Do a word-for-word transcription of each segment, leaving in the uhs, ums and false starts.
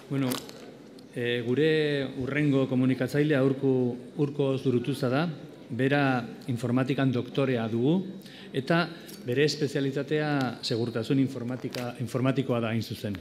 Bueno, e, gure urrengo komunikatzailea Urko Zurutuza da, bera informatikan doktorea dugu, eta bere espezialitatea segurtasun informatika, informatikoa da hain zuzen.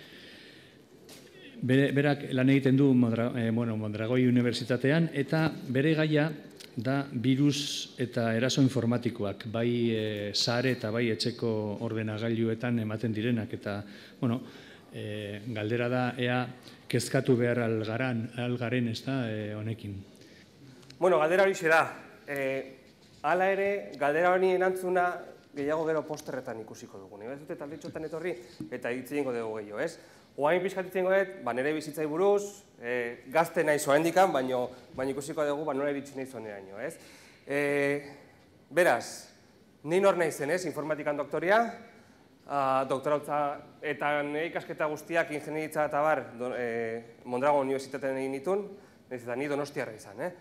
Bere, berak lan egiten du Mondra, eh, bueno, Mondragoi Unibertsitatean, eta bere gaia da virus eta eraso informatikoak, bai e, sare eta bai etxeko ordenagailuetan ematen direnak, eta, bueno, e, galdera da, ea kezkatu behar algaran, algaren ez da, e, honekin. Bueno, galdera hori da. E, hala ere, galdera hori erantzuna gehiago gero posterretan ikusiko dugu. Ez dute taldetxotan etorri eta hitz egingo dugu gehiago, ez? Oain pixkat hitz egingo dut, ba, nire bizitzai buruz, e, gazte nahi zoa hendikan, baino, baino ikusiko dugu, ba, nola iritsi nahi zoan eraino, ez? E, beraz, ni nor nahi zen, ez? Informatikan doktoria, a, doktorautza eta nire ikasketa guztiak ingenieritza eta bar do, e, Mondragon Unibertsitatean egin ditun, eta ni Donostiarra izan, eh?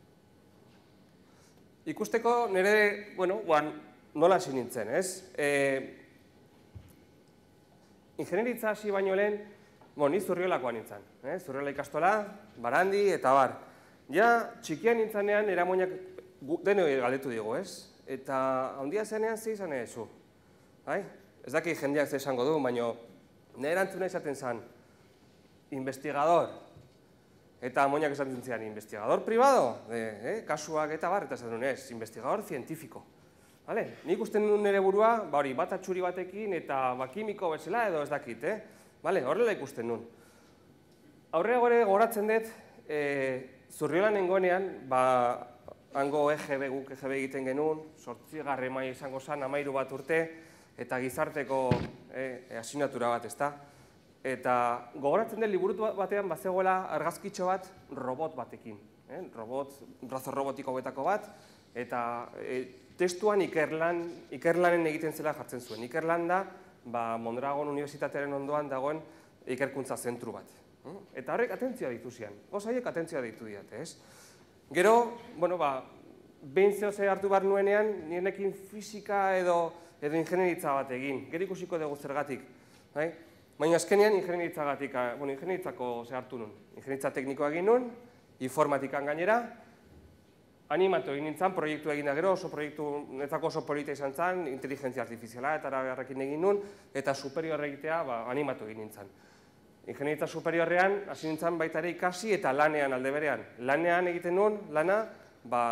Ikusteko nire, bueno, guan, nola hasi nintzen, ez? E, Ingenieritza hasi baino lehen, bon, ni Zurriolakoa nintzen, eh? Zurriola ikastola, Barandi eta bar. Ja, txikian nintzanean eramoinak denoi galdetu digu, ez? Eta handia zenean ze izan ezu. Bai? Ez daki jendeak ze esango du, baino nire erantzuna izaten zen, investigador. Eta amoinak esaten zian, investigador privado, eh? Kasuak eta bar, eta esaten ez, investigador científico. Vale? Nik usten nuen nire burua, ba hori, bat atxuri batekin eta ba kimiko bezala edo ez dakit, eh? Vale, horrela ikusten nuen. Aurrera gore goratzen dut, e, Zurriolan nengoenean, ba, hango E G B, guk E G B egiten genuen, sortzigarre maila izango zen, amairu bat urte, eta gizarteko e, asignatura bat, ezta? Eta gogoratzen dut liburutu batean bazegoela argazkitxo bat robot batekin. Eh? Robot, brazo robotiko betako bat, eta e, testuan ikerlan, ikerlanen egiten zela jartzen zuen. Ikerlan da, ba, Mondragon Unibertsitatearen ondoan dagoen ikerkuntza zentru bat. Eta horrek atentzioa ditu zian. Gozaiek atentzioa ditu diate, ez? Gero, bueno, ba, behin zehose hartu behar nuenean, nienekin fisika edo, edo ingenieritza bat egin. Gero ikusiko dugu zergatik. Bai? Baina azkenean ingenieritzagatik, bueno, ingenieritzako ze hartu nuen. Ingenieritza teknikoa egin nuen, informatikan gainera, animatu egin nintzen, proiektu egin da gero, oso proiektu, netzako oso polita izan zen, inteligentzia artifiziala eta arabeharrekin egin nuen, eta superior egitea, ba, animatu egin nintzen. Ingenieritza superiorrean, hasi nintzen baita ere ikasi eta lanean alde berean. Lanean egiten nuen, lana, ba,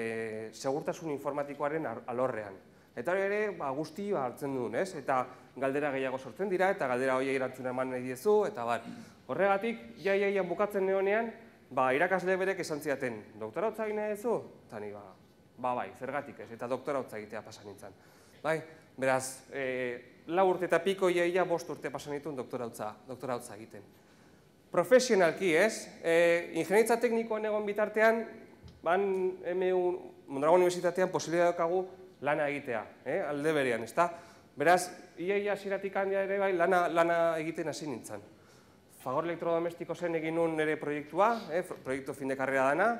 e, segurtasun informatikoaren alorrean. Eta hori ere, ba, guzti ba, hartzen duen, ez? Eta galdera gehiago sortzen dira, eta galdera hori erantzuna eman nahi diezu, eta bar. Horregatik, jaiaian bukatzen neonean, ba, irakasle berek esan ziaten, doktorautza egin nahi duzu? Eta ni, ba, ba, bai, zergatik ez, eta doktorautza egitea pasan nintzen. Bai, beraz, e, lau urte eta piko iaia bost urte pasan nituen doktorautza, doktorautza egiten. Profesionalki ez, e, ingenieritza teknikoan egon bitartean, ban M U Mondragon Unibertsitatean posibilitatea daukagu lana egitea, eh? Alde berean, ezta? Beraz, iaia ziratik handia ere bai, lana, lana egiten hasi nintzen. Fagor elektrodomestiko zen egin nuen nire proiektua, eh, proiektu fin de karrera dana,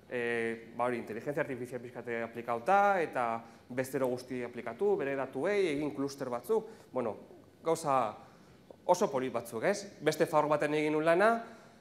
eh, ba hori, inteligentzia artifizial pixkate aplikauta eta bestero guzti aplikatu, bere datuei, egin kluster batzuk, bueno, gauza oso polit batzuk, ez? Beste fagor baten egin nuen lana,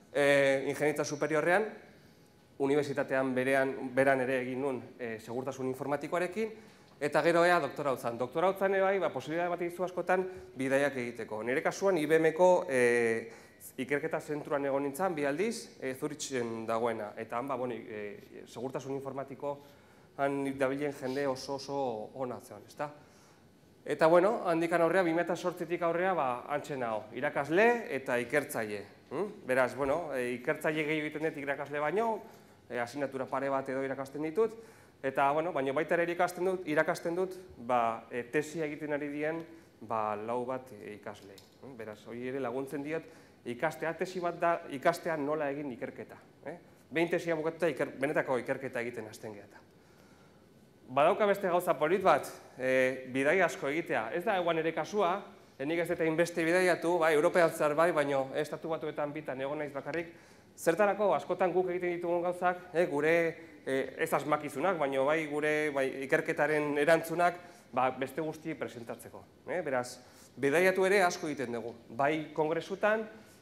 eh, ingenieritza superiorrean, unibertsitatean berean, beran ere egin nuen eh, segurtasun informatikoarekin, eta gero ea doktorautzan. Doktorautzan bai, ba, posibilitate bat egizu askotan bidaiak egiteko. Nire kasuan I B M-ko e, ikerketa zentruan egon nintzen, bi aldiz, e, Zuritzen dagoena. Eta han, ba, bueno, e, segurtasun informatiko han dabilen jende oso oso ona zeon, ezta? Eta, bueno, handikan aurrea, bi mila zortzitik aurrea, ba, antxe nago, irakasle eta ikertzaile. Hm? Beraz, bueno, e, ikertzaile gehi egiten dut irakasle baino, e, asignatura pare bat edo irakasten ditut, eta, bueno, baina baita ere irakasten dut, irakasten dut, ba, e, tesia egiten ari dien, ba, lau bat e, ikasle. Beraz, hori ere laguntzen diot, ikastea, tesi bat da, ikastea nola egin ikerketa. Eh? Behin tesia bukatuta, iker, benetako ikerketa egiten hasten gehiata. Badauka beste gauza polit bat, e, bidai asko egitea. Ez da eguan ere kasua, enik ez dut egin beste bidaiatu, bai, European zer bai, baina estatu batuetan bitan egon naiz bakarrik, zertarako askotan guk egiten ditugun gauzak, eh, gure eh, ez asmakizunak, baina bai gure bai, ikerketaren erantzunak ba, beste guzti presentatzeko. Eh? Beraz, bidaiatu ere asko egiten dugu. Bai kongresutan,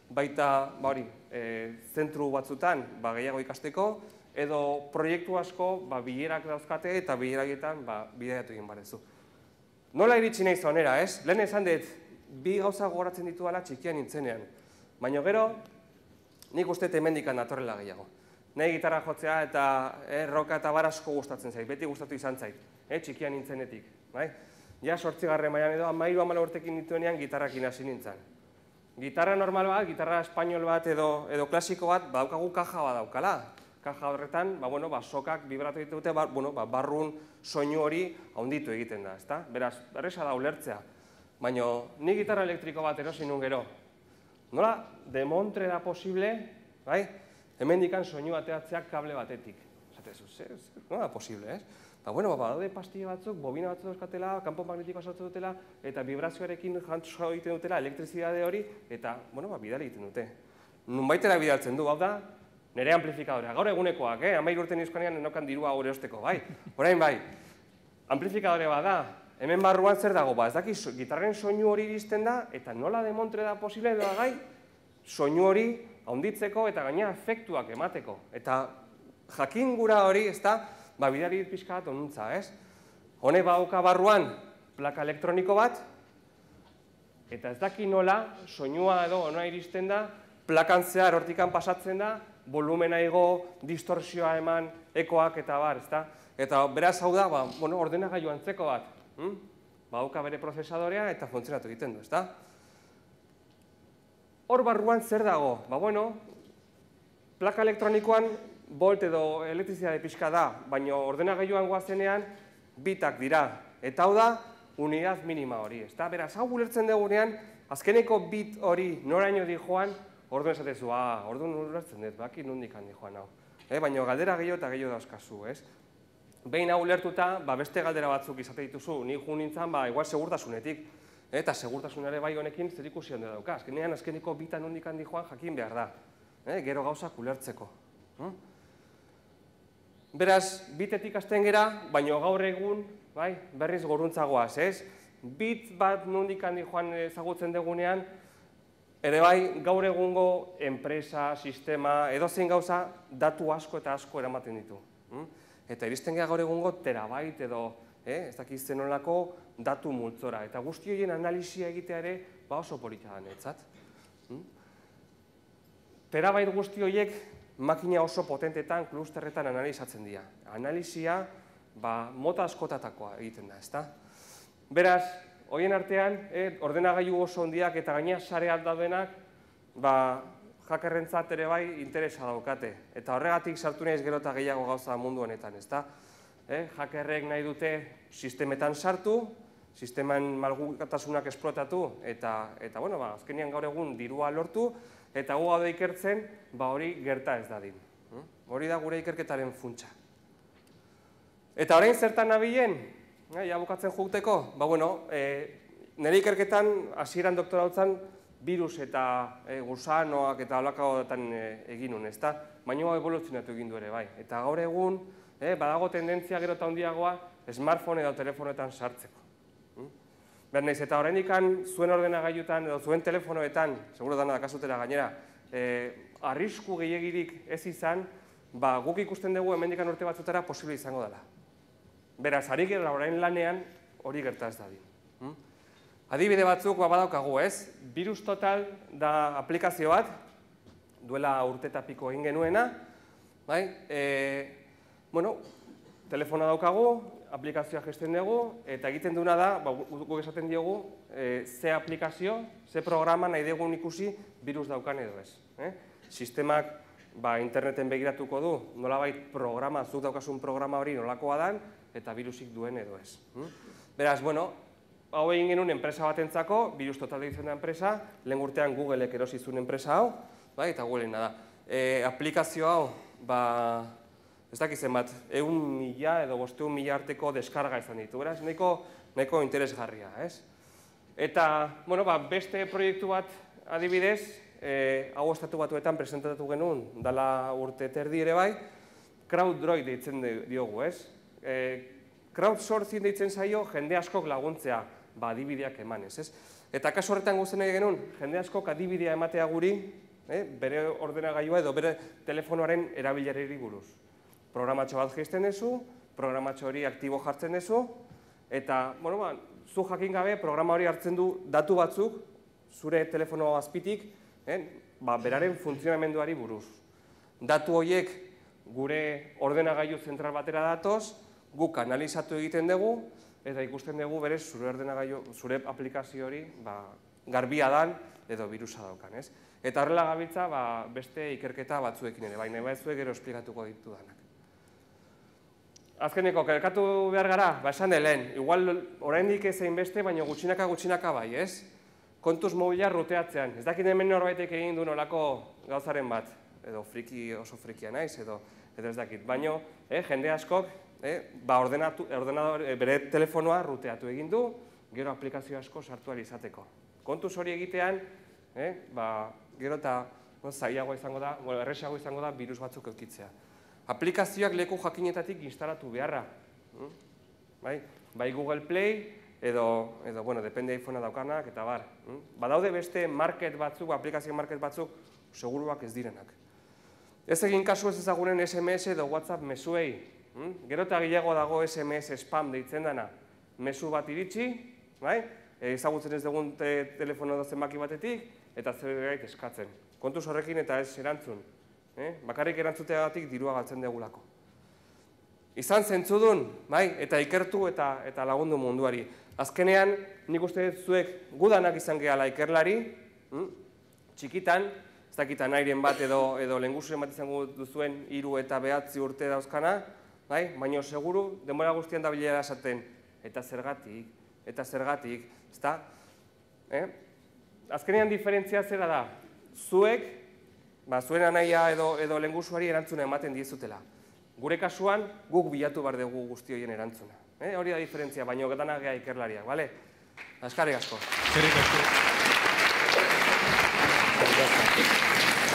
baita zentru batzutan gehiago ikasteko, edo proiektu asko bilerak dauzkate eta bileragietan bidaiatu egin barezu. Nola iritsi nahi zonera, ez? Lehen esan dut, bi gauza gogoratzen dituala txikian nintzenean. Baina gero, nik uste hemendikan datorrela gehiago. Nahi gitarra jotzea eta roka eta bar asko gustatzen zait, beti gustatu izan zait, txikian nintzenetik. Ja, sortzigarren mailan edo, hamairu hamala urtekin dituenean gitarrakin hasi nintzen. Gitarra normal bat, gitarra espainol bat edo klasiko bat, badaukagu kaja bat daukala. Kaja horretan, sokak vibratu ditute, barrun soinu hori haunditu egiten da, ezta? Beraz, erresa da ulertzea. Baina, ni gitarra elektriko bat erosi nun gero. Nola, demontre da posible, hemendikan soinu ateatzeak kable batetik. Zatezu, zer, nola da posible, ez? Ba, bueno, badaude pastilla batzuk, bobina batzuk dauzkatela, kanpo magnetikoa sartzen dutela, eta vibrazioarekin jantzo egiten dutela, elektrizidade hori, eta, bueno, bidali egiten dute. Nunbaitera bidaltzen du, hau da, nire amplifikadorea. Gaur egunekoak, eh? Hamair urte nizkonean enokan dirua hori osteko, bai? Orain bai, amplifikadore bat da, hemen barruan zer dago, ba, ez daki, gitarren soinu hori iristen da, eta nola demontre da posible edo gai, soinu hori haunditzeko eta gaina efektuak emateko. Eta jakin gura hori, ez da, ba, bidari pixka bat onuntza, ez? Hone bauka barruan plaka elektroniko bat, eta ez daki nola, soinua edo ona iristen da, plakan zehar hortikan pasatzen da, volumena igo, distorsioa eman, ekoak eta bar, ez da? Eta beraz hau da, bueno, ordenagailu antzeko bat. Bauka bere prozesadorea eta funtzionatu egiten du, ez da? Hor barruan zer dago? Ba, bueno, plaka elektronikoan volt edo elektrizidade pixka da, baina ordenagailuan goazenean bitak dira. Eta hau da, unidad minima hori, ez da? Beraz, hau ulertzen dugunean, azkeneko bit hori noraino di joan, orduan esatezu, ah, orduan ulertzen dut, baki nondik handi joan hau. Baina galdera gehiago eta gehiago dauzkazu, ez? Behin hau ulertuta, beste galdera batzuk izate dituzu, nik ju nintzen, ba, igual segurtasunetik, eta segurtasunare bai honekin zer ikusi handi dauka. Azkenean, azkeneko bita nondik handi joan jakin behar da, gero gauzak ulertzeko. Beraz, bitetik hasten gera, baina gaur egun, berriz goruntzagoaz, ez? Bit bat nondik handi joan ezagutzen dugunean, ere bai, gaur egungo enpresa, sistema, edozein gauza, datu asko eta asko eramaten ditu. Eta iristen gara gaur egungo terabait edo, ez dakizten nolako datu multzora. Eta guzti horien analizia egitea ere, ba oso polita da netzat. Terabait guzti horiek makina oso potentetan, klusterretan analizatzen dira. Analizia, ba, mota askotatakoa egiten da, ezta? Beraz, horien artean, ordenagailu oso hondiak eta gaina sareak daudenak, ba, hackerrentzat ere bai interesa daukate. Eta horregatik sartu naiz gero eta gehiago gauza mundu honetan, ezta? Hackerrek nahi dute sistemetan sartu, sisteman malgutasunak esplotatu, eta, bueno, ba, azkenean gaur egun dirua lortu, eta gu gaude ikertzen, ba hori gerta ez dadin. Hori da gure ikerketaren funtsa. Eta orain zertan nabilen, ja bukatzen jugteko, ba bueno, nire ikerketan hasieran doktorautzan virus eta gusanoak eta holakagoetan egin nun, ezta? Baina evoluzionatu egin du ere bai. Eta gaur egun, badago tendentzia gero eta handiagoa smartphone edo telefonoetan sartzeko. Bernaiz, eta oraindik zuen ordenagailutan edo zuen telefonoetan, seguro dana dakazutela gainera, arrisku gehiegirik ez izan, ba guk ikusten dugu hemendik urte batzutara posible izango dela. Beraz, ari gara orain lanean hori gerta ez dadin. Adibide batzuk badaukagu, ez? Virus Total da aplikazio bat, duela urte eta piko egin genuena, bai? Bueno, telefona daukagu, aplikazioa gesten dugu, eta egiten duna da, guk esaten diogu, ze aplikazio, ze programa nahi dugun ikusi virus daukan edo ez. Sistemak interneten begiratuko du, nolabait programa, zuk daukasun programa hori nolakoa dan, eta virusik duen edo ez. Beraz, bueno, hau egin genuen enpresa batentzako, Virus Total deitzen da enpresa, lehen urtean Googleek erosi zuen enpresa hau, eta Googleena da. Aplikazio hau, ez dakizen bat, egun mila edo bosteun mila arteko deskarga izan ditu, beraz, nahiko interesgarria, ez? Eta, bueno, beste proiektu bat adibidez, hau estatu batuetan presentatu genuen, dala urte terdi ere bai, CrowdDroid deitzen diogu, ez? Crowdsourcing deitzen zaio jende askok laguntzea. adibideak emanez, ez? Eta kasu horretan guztien nahi genuen, jende askok adibidea ematea guri, bere ordenagailua edo bere telefonoaren erabilerari buruz. Programatxo bat jaisten dezu, programatxo hori aktibo jartzen dezu, eta, bueno, ba, zu jakin gabe programa hori hartzen du datu batzuk, zure telefono azpitik, ba, beraren funtzionamenduari buruz. Datu horiek gure ordenagailu zentral batera datoz, guk analizatu egiten dugu, eta ikusten dugu berez zure ordenagailu, zure aplikazio hori garbia dan edo birusa daukan, ez? Eta horrela gabiltza beste ikerketa batzuekin ere, baina batzuek gero esplikatuko ditu danak. Azkeneko, kelkatu behar gara, ba esan de lehen, igual oraindik ezein beste, baina gutxinaka gutxinaka bai, ez? Kontuz mobila ruteatzean, ez dakit hemen norbaitek egin du nolako gauzaren bat, edo friki oso frikia naiz, edo ez dakit, baina jende askok bere telefonoa ruteatu egin du, gero aplikazio asko sartu ahal izateko. Kontuz hori egitean, gero eta zailagoa izango da, erresago izango da birus batzuk eukitzea. Aplikazioak leku jakinetatik instalatu beharra. Bai Google Play, edo, bueno, depende iPhonea daukanak, eta bar. Badaude beste market batzuk, aplikazio market batzuk, seguruak ez direnak. Ez egin kasu ez ezagunen S M S edo WhatsApp mezuei. Gero eta gehiago dago S M S spam deitzen dena. Mezu bat iritsi, ezagutzen ez dugun telefono zenbaki batetik, eta zerbait eskatzen. Kontuz horrekin eta ez erantzun. Bakarrik erantzuteagatik dirua galtzen degulako. Izan zentzudun, eta ikertu eta lagundu munduari. Azkenean, nik uste zuek gudanak izan gehala ikerlari, txikitan, ez dakitan airen bat edo lehengusuren bat izango duzuen hiru eta behatzi urte dauzkana, baina seguru, denbora guztian da bilera esaten, eta zergatik, eta zergatik, ezta? Azkenean diferentzia zera da, zuek, zuen anaia edo lehengusuari erantzuna ematen diezutela. Gure kasuan, guk bilatu behar dugu guzti horien erantzuna. Hori da diferentzia, baina getan agea ikerlariak, bale? Azkarrik asko. Eskerrik asko.